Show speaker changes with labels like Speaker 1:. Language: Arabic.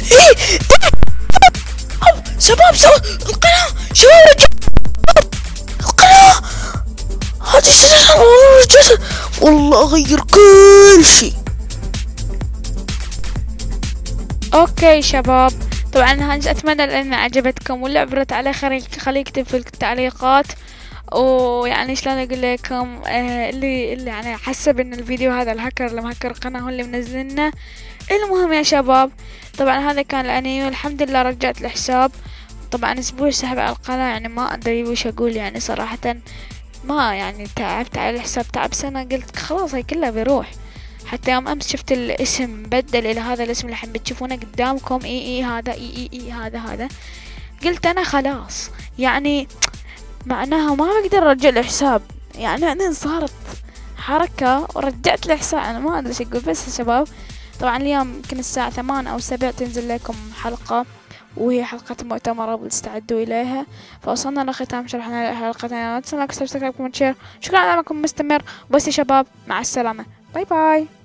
Speaker 1: ايه شباب القناة شباب رجعت القناة هذه السنة والله رجعت والله أغير كل شي.
Speaker 2: اوكي شباب، طبعا اتمنى ان عجبتكم واللعبة عليه خلي يكتب في التعليقات، ويعني شلون اقول لكم اللي يعني حسب ان الفيديو هذا الهكر اللي مهكر القناة هو اللي منزلنا. المهم يا شباب، طبعا هذا كان الانمي والحمد لله رجعت الحساب. طبعا اسبوع سحب على القناة، يعني ما ادري وش اقول، يعني صراحة ما يعني تعبت على الحساب تعب سنة، قلت خلاص هاي كلها بيروح. حتى يوم امس شفت الاسم بدل الى هذا الاسم اللي الحين بتشوفونه قدامكم، اي هذا اي هذا قلت انا خلاص يعني معناها ما بقدر ارجع الحساب، يعني بعدين صارت حركة ورجعت الحساب. انا ما ادري ايش اقول. بس يا شباب طبعا اليوم يمكن الساعة 8 أو 7 تنزل لكم حلقة، وهي حلقة مؤتمرة بتستعدوا إليها. فوصلنا لختام شرحنا حلقتنا، لا تنسوا لايك وسبسكرايب وشير. شكرا على دعمكم مستمر. بس يا شباب مع السلامة، باي باي.